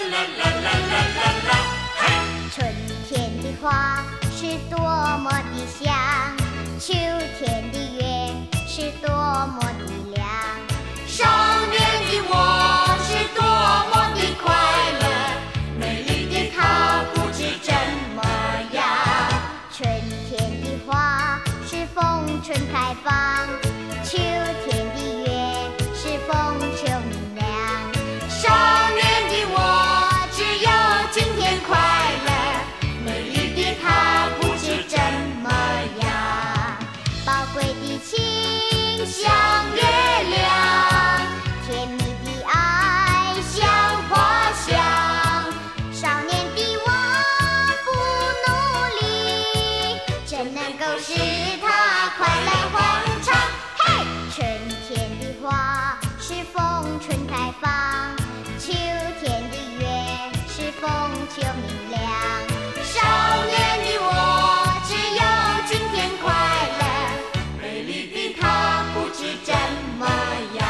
春天的花是多么的香，秋天的月是多么的亮。 少年的我是多么的快乐，美丽的她不知怎么样。 春天的花是风春开放，秋天的月是风秋明亮。 少年的我只有今天快乐，美丽的她不知怎么样。 宝贵的情像月亮，甜蜜的爱像花香。少年的我不努力，怎能够使他快乐欢畅？嘿，春天的花是风春开放，秋天的月是风秋明亮。 少年的我只有今天快乐，美丽的她不知怎么样。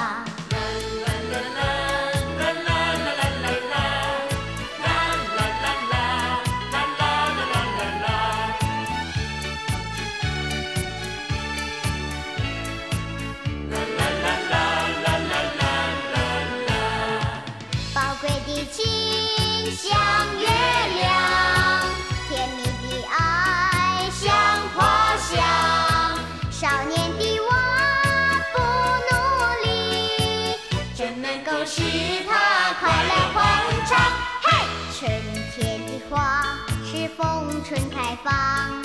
宝贵的情像月亮，甜蜜的爱像花香。少年的我不努力， 怎能够使她快乐欢畅？ 嘿，春天的花是风春开放，